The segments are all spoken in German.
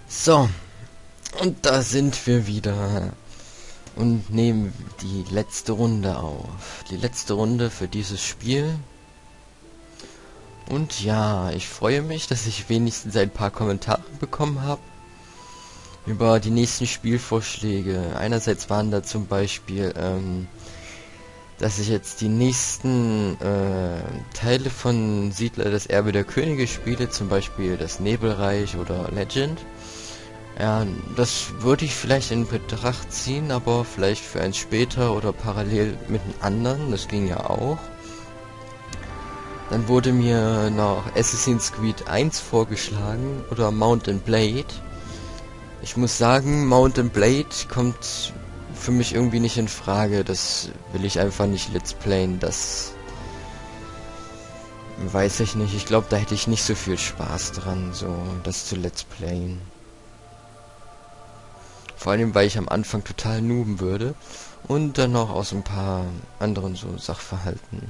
So, und da sind wir wieder und nehmen die letzte Runde auf. Die letzte Runde für dieses Spiel. Und ja, ich freue mich, dass ich wenigstens ein paar Kommentare bekommen habe über die nächsten Spielvorschläge. Einerseits waren da zum Beispiel, dass ich jetzt die nächsten Teile von Siedler das Erbe der Könige spiele, zum Beispiel das Nebelreich oder Legend. Ja, das würde ich vielleicht in Betracht ziehen, aber vielleicht für eins später oder parallel mit einem anderen, das ging ja auch. Dann wurde mir noch Assassin's Creed 1 vorgeschlagen oder Mount & Blade. Ich muss sagen, Mount & Blade kommt für mich irgendwie nicht in Frage, das will ich einfach nicht let's playen, das weiß ich nicht, ich glaube, da hätte ich nicht so viel Spaß dran, so das zu let's playen. Vor allem, weil ich am Anfang total nooben würde. Und dann noch aus ein paar anderen so Sachverhalten.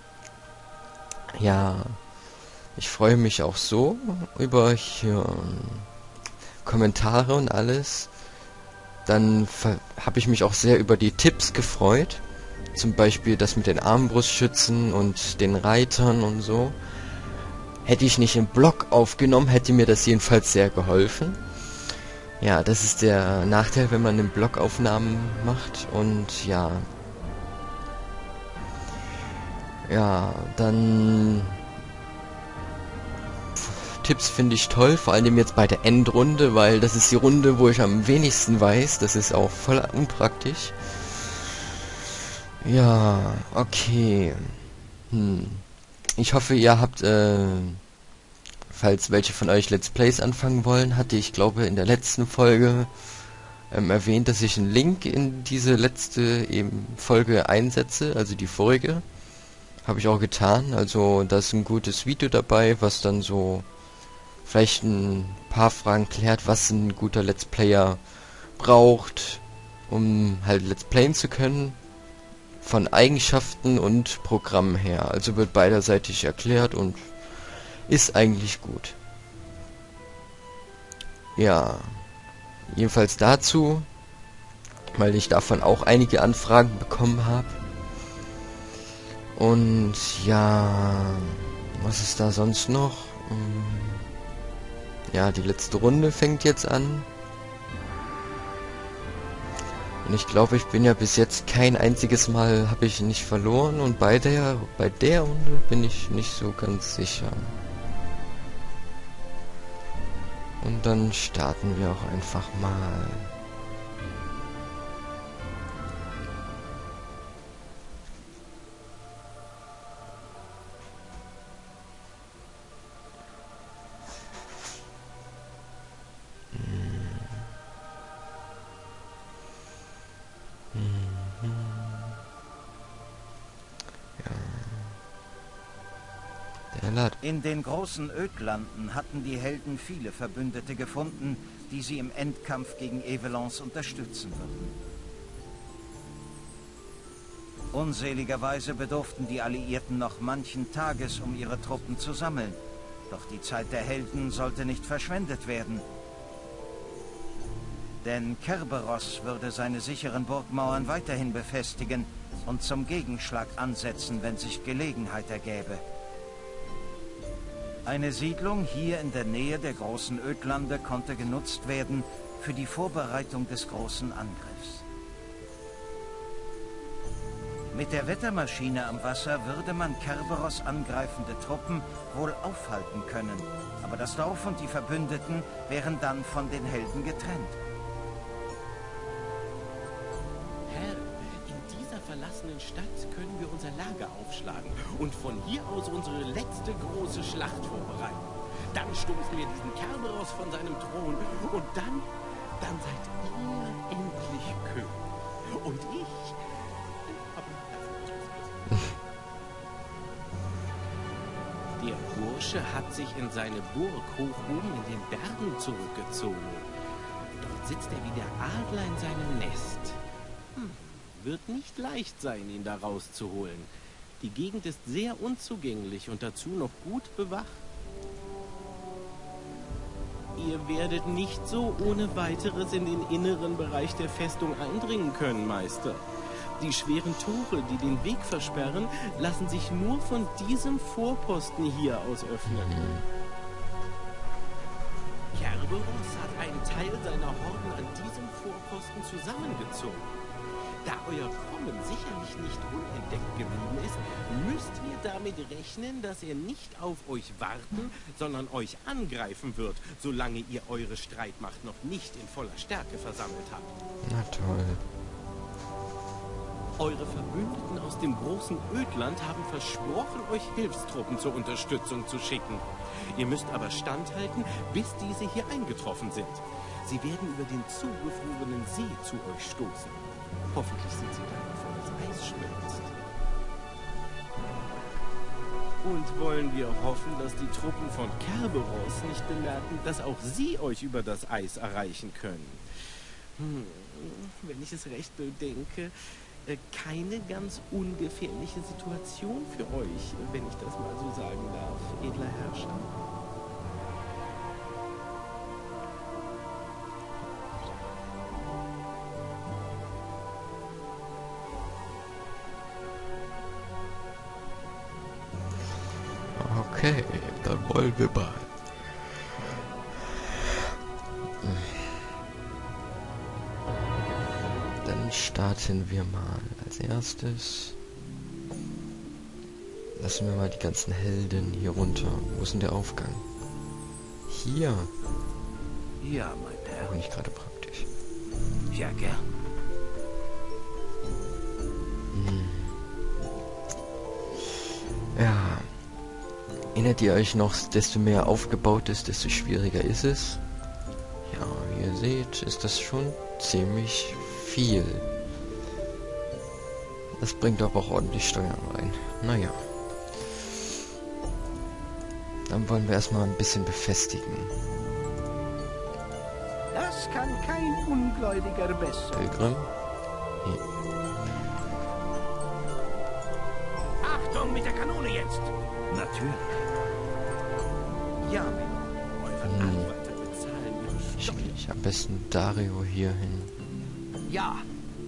Ja, ich freue mich auch so über hier Kommentare und alles. Dann habe ich mich auch sehr über die Tipps gefreut. Zum Beispiel das mit den Armbrustschützen und den Reitern und so. Hätte ich nicht im Blog aufgenommen, hätte mir das jedenfalls sehr geholfen. Ja, das ist der Nachteil, wenn man Bloggaufnahmen macht und ja. Ja, dann Tipps finde ich toll, vor allem jetzt bei der Endrunde, weil das ist die Runde, wo ich am wenigsten weiß. Das ist auch voll unpraktisch. Ja, okay. Ich hoffe, ihr habt, falls welche von euch Let's Plays anfangen wollen, hatte ich glaube in der letzten Folge erwähnt, dass ich einen Link in diese letzte eben Folge einsetze, also die vorige. Habe ich auch getan, also da ist ein gutes Video dabei, was dann so vielleicht ein paar Fragen klärt, was ein guter Let's Player braucht, um halt Let's Playen zu können, von Eigenschaften und Programm her. Also wird beiderseitig erklärt und ist eigentlich gut. Ja, jedenfalls dazu, weil ich davon auch einige Anfragen bekommen habe. Und ja, was ist da sonst noch? Ja, die letzte Runde fängt jetzt an. Und ich glaube, ich bin ja bis jetzt kein einziges Mal habe ich nicht verloren und bei der Runde bin ich nicht so ganz sicher. Und dann starten wir auch einfach mal. In den großen Ödlanden hatten die Helden viele Verbündete gefunden, die sie im Endkampf gegen Evelance unterstützen würden. Unseligerweise bedurften die Alliierten noch manchen Tages, um ihre Truppen zu sammeln. Doch die Zeit der Helden sollte nicht verschwendet werden. Denn Kerberos würde seine sicheren Burgmauern weiterhin befestigen und zum Gegenschlag ansetzen, wenn sich Gelegenheit ergäbe. Eine Siedlung hier in der Nähe der großen Ödlande konnte genutzt werden für die Vorbereitung des großen Angriffs. Mit der Wettermaschine am Wasser würde man Kerberos angreifende Truppen wohl aufhalten können, aber das Dorf und die Verbündeten wären dann von den Helden getrennt. Verlassenen Stadt können wir unser Lager aufschlagen und von hier aus unsere letzte große Schlacht vorbereiten. Dann stoßen wir diesen Kerberos von seinem Thron und dann seid ihr endlich König. Und ich... Der Bursche hat sich in seine Burg hoch oben in den Bergen zurückgezogen. Dort sitzt er wie der Adler in seinem Nest. Wird nicht leicht sein, ihn da rauszuholen. Die Gegend ist sehr unzugänglich und dazu noch gut bewacht. Ihr Ihr werdet nicht so ohne weiteres in den inneren Bereich der Festung eindringen können, Meister. Die schweren Tore, die den Weg versperren, lassen sich nur von diesem Vorposten hier aus öffnen. Kerberos hat einen Teil seiner Horden an diesem Vorposten zusammengezogen. Da euer Kommen sicherlich nicht unentdeckt geblieben ist, müsst ihr damit rechnen, dass er nicht auf euch warten, sondern euch angreifen wird, solange ihr eure Streitmacht noch nicht in voller Stärke versammelt habt. Na toll. Eure Verbündeten aus dem großen Ödland haben versprochen, euch Hilfstruppen zur Unterstützung zu schicken. Ihr müsst aber standhalten, bis diese hier eingetroffen sind. Sie werden über den zugefrorenen See zu euch stoßen. Hoffentlich sind sie dann, bevor das Eis schmilzt. Und wollen wir hoffen, dass die Truppen von Kerberos nicht bemerken, dass auch sie euch über das Eis erreichen können. Wenn ich es recht bedenke, keine ganz ungefährliche Situation für euch, wenn ich das mal so sagen darf, edler Herrscher. Okay, dann wollen wir mal. Dann starten wir mal als erstes. Lassen wir mal die ganzen Helden hier runter. Wo ist denn der Aufgang? Hier. Ja, mein Herr. Auch nicht gerade praktisch. Ja, gern. Ja. Erinnert ihr euch noch, desto mehr aufgebaut ist, desto schwieriger ist es? Ja, wie ihr seht, ist das schon ziemlich viel. Das bringt aber auch ordentlich Steuern rein. Naja. Dann wollen wir erstmal ein bisschen befestigen. Das kann kein Ungläubiger besser. Pilgrim. Hier. Achtung mit der Kanone jetzt! Natürlich. Ja, Eure Arbeiter bezahlen ihre Steuern. Ich am besten Dario hier hin. ja.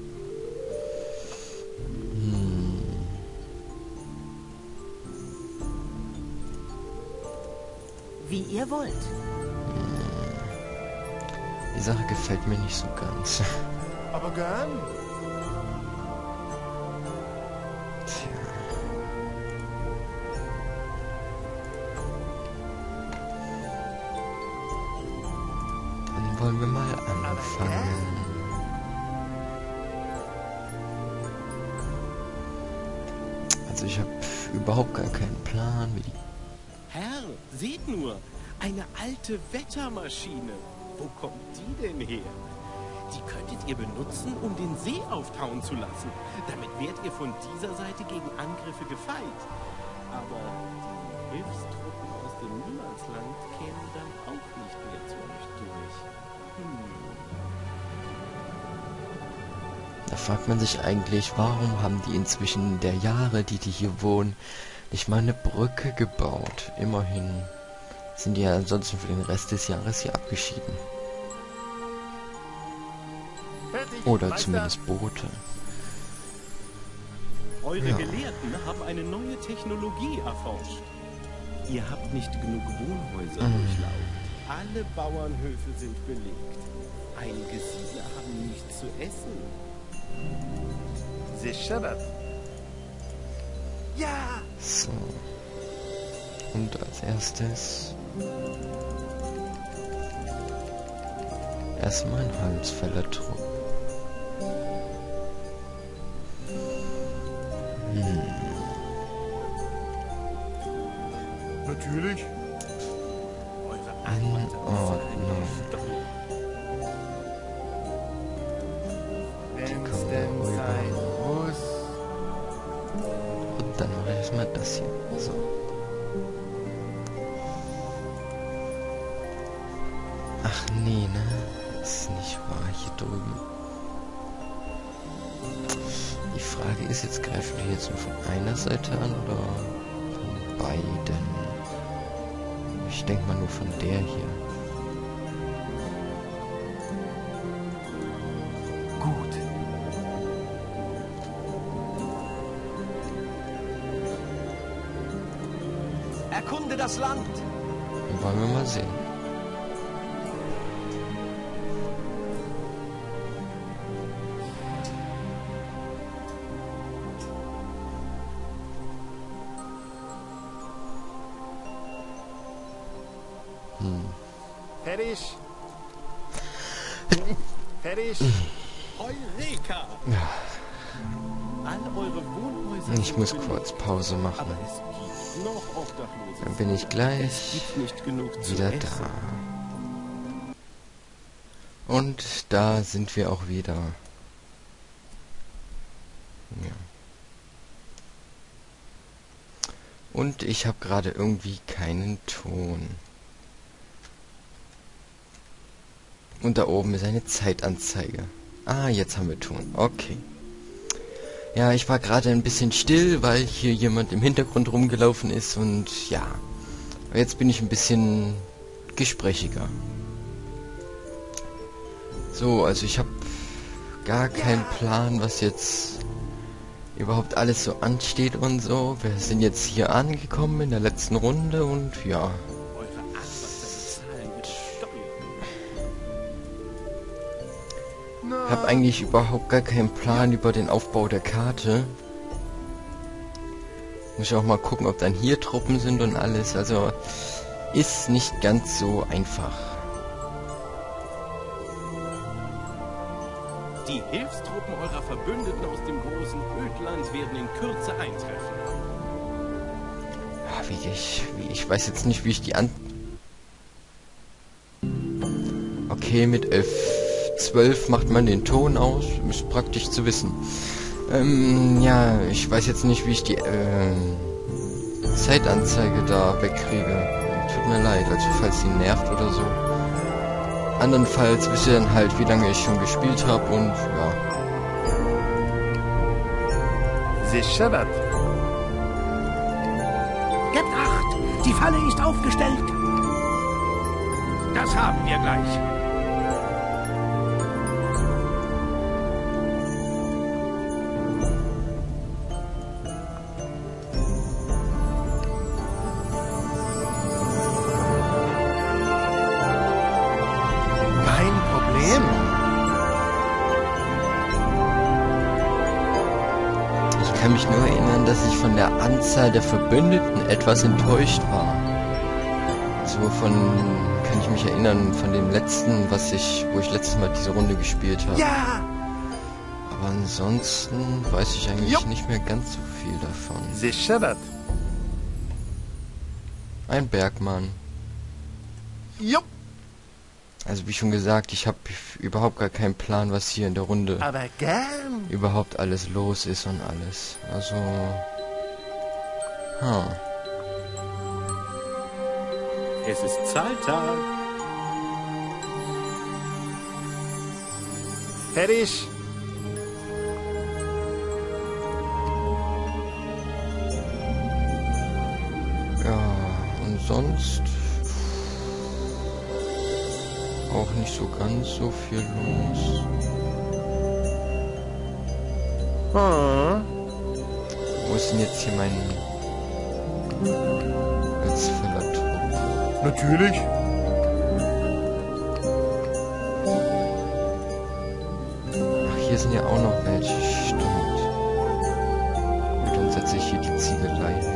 Wie ihr wollt. Die Sache gefällt mir nicht so ganz. Aber gern. Tja. Dann wollen wir mal anfangen. Also ich habe überhaupt gar keinen Plan, wie die... Herr, seht nur, eine alte Wettermaschine. Wo kommt die denn her? Die könntet ihr benutzen, um den See auftauen zu lassen. Damit werdet ihr von dieser Seite gegen Angriffe gefeit. Aber die Hilfstruppen aus dem Niemandsland kämen dann auch nicht mehr zu euch durch. Da fragt man sich eigentlich, warum haben die inzwischen der Jahre, die hier wohnen, nicht mal eine Brücke gebaut? Immerhin sind die ja ansonsten für den Rest des Jahres hier abgeschieden. Fertig, Oder Meister. zumindest Boote. Eure Ja. Gelehrten haben eine neue Technologie erforscht. Ihr habt nicht genug Wohnhäuser durchlaufen. Alle Bauernhöfe sind belegt. Einige Siedler haben nichts zu essen. Sicher das. Ja. So. Und als erstes erstmal ein Holzfällertrupp. Natürlich. Eure In Arbeiter bezahlen Ordnung. die Steuern. Wenn's kommen denn rüber. sein muss. Und dann mache ich erstmal das hier. So. Ach nee, ne? Das ist nicht wahr, hier drüben. Die Frage ist jetzt, greifen die jetzt nur von einer Seite an oder von beiden? Ich denke mal nur von der hier. Erkunde das Land. Dann wollen wir mal sehen. Fertig. Fertig. Eureka! Ja, All eure Wohnhäuser ich sind muss belegt, kurz Pause aber machen. es gibt noch Obdachlose. Dann bin ich Es gleich gibt nicht genug zu wieder essen. da. Und da sind wir auch wieder. Ja. Und ich habe gerade irgendwie keinen Ton. Und da oben ist eine Zeitanzeige. Ah, jetzt haben wir Ton. Okay. Ja, ich war gerade ein bisschen still, weil hier jemand im Hintergrund rumgelaufen ist und ja. Jetzt bin ich ein bisschen gesprächiger. So, also ich habe gar keinen Plan, was jetzt überhaupt alles so ansteht und so. Wir sind jetzt hier angekommen in der letzten Runde und ja. Eure Abwasser bezahlen ihre Steuern. Ich habe eigentlich überhaupt gar keinen Plan über den Aufbau der Karte. Muss ich auch mal gucken, ob dann hier Truppen sind und alles. Also ist nicht ganz so einfach. Die Hilfstruppen eurer Verbündeten aus dem großen Ödland werden in Kürze eintreffen. Ja, ich weiß jetzt nicht, wie ich die an... Okay, mit F12 macht man den Ton aus. Ist praktisch zu wissen. Ja, ich weiß jetzt nicht, wie ich die Zeitanzeige da wegkriege. Tut mir leid, also falls sie nervt oder so. Andernfalls wisst ihr dann halt, wie lange ich schon gespielt habe und ja. Sie scheppert. Gebt Acht! Die Falle ist aufgestellt. Das haben wir gleich. Kein Problem. Ich kann mich nur erinnern, dass ich von der Anzahl der Verbündeten etwas enttäuscht war. So kann ich mich erinnern, von dem letzten, wo ich letztes Mal diese Runde gespielt habe. Ja. Aber ansonsten weiß ich eigentlich Jupp. nicht mehr ganz so viel davon. Sie scheppert. Ein Bergmann. Jupp. Also wie schon gesagt, ich habe überhaupt gar keinen Plan, was hier in der Runde Aber gern. überhaupt alles los ist und alles. Also... Es ist Zahltag. Fertig. Ja, und sonst... auch nicht so ganz so viel los. Wo ist denn jetzt hier mein... Holzfällerturm? Natürlich. Ach, hier sind ja auch noch welche, stimmt. Gut, dann setze ich hier die Ziegelei.